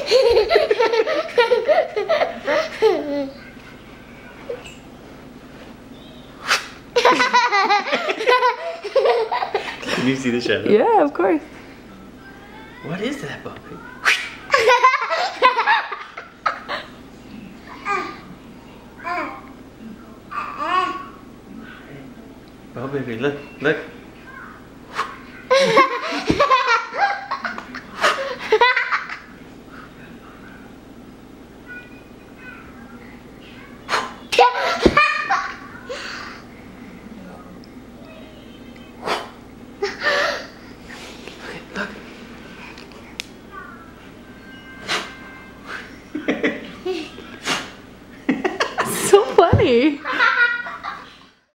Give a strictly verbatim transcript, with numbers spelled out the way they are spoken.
Can you see the shadow? Yeah, of course. What is that, Bobby? Oh, baby, look, look.